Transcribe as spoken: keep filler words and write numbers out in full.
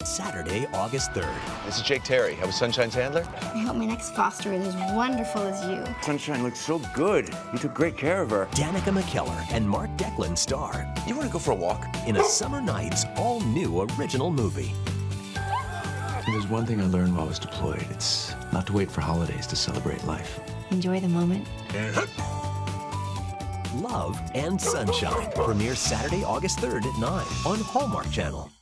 Saturday, August third. This is Jake Terry. I was Sunshine's handler. I hope my next foster is as wonderful as you. Sunshine looks so good. You took great care of her. Danica McKellar and Mark Deklin star You want to go for a walk? in a summer night's all-new original movie. If there's one thing I learned while I was deployed, it's not to wait for holidays to celebrate life. Enjoy the moment. Love and Sunshine premieres Saturday, August third at nine on Hallmark Channel.